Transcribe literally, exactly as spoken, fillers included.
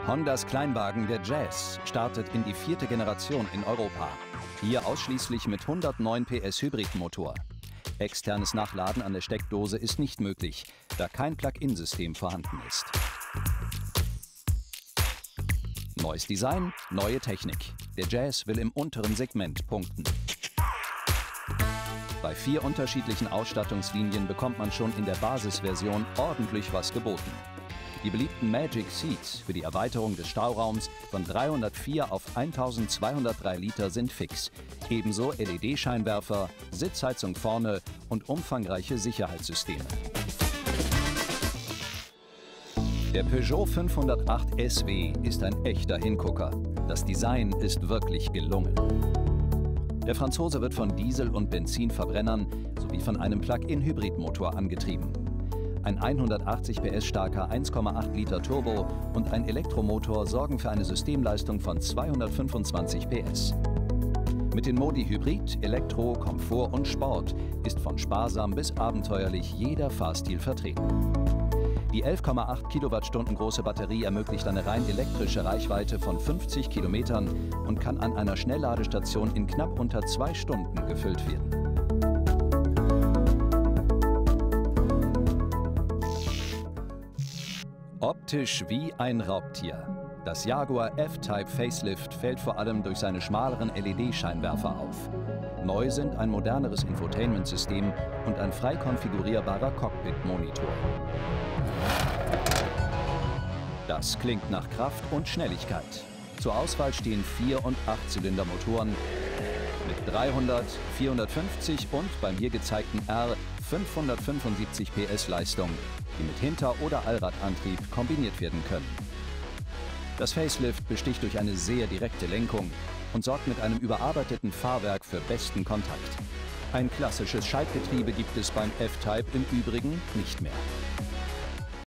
Hondas Kleinwagen, der Jazz, startet in die vierte Generation in Europa. Hier ausschließlich mit hundertneun P S Hybridmotor. Externes Nachladen an der Steckdose ist nicht möglich, da kein Plug-in-System vorhanden ist. Neues Design, neue Technik. Der Jazz will im unteren Segment punkten. Bei vier unterschiedlichen Ausstattungslinien bekommt man schon in der Basisversion ordentlich was geboten. Die beliebten Magic Seats für die Erweiterung des Stauraums von dreihundertvier auf eintausendzweihundertdrei Liter sind fix. Ebenso L E D-Scheinwerfer, Sitzheizung vorne und umfangreiche Sicherheitssysteme. Der Peugeot fünfhundertacht S W ist ein echter Hingucker. Das Design ist wirklich gelungen. Der Franzose wird von Diesel- und Benzinverbrennern sowie von einem Plug-in-Hybridmotor angetrieben. Ein hundertachtzig P S starker eins Komma acht Liter Turbo und ein Elektromotor sorgen für eine Systemleistung von zweihundertfünfundzwanzig P S. Mit den Modi Hybrid, Elektro, Komfort und Sport ist von sparsam bis abenteuerlich jeder Fahrstil vertreten. Die elf Komma acht Kilowattstunden große Batterie ermöglicht eine rein elektrische Reichweite von fünfzig Kilometern und kann an einer Schnellladestation in knapp unter zwei Stunden gefüllt werden. Optisch wie ein Raubtier. Das Jaguar F-Type Facelift fällt vor allem durch seine schmaleren L E D-Scheinwerfer auf. Neu sind ein moderneres Infotainment-System und ein frei konfigurierbarer Cockpit-Monitor. Das klingt nach Kraft und Schnelligkeit. Zur Auswahl stehen vier- und acht-Zylinder-Motoren mit dreihundert, vierhundertfünfzig und beim hier gezeigten R fünfhundertfünfundsiebzig P S Leistung, die mit Hinter- oder Allradantrieb kombiniert werden können. Das Facelift besticht durch eine sehr direkte Lenkung und sorgt mit einem überarbeiteten Fahrwerk für besten Kontakt. Ein klassisches Schaltgetriebe gibt es beim F-Type im Übrigen nicht mehr.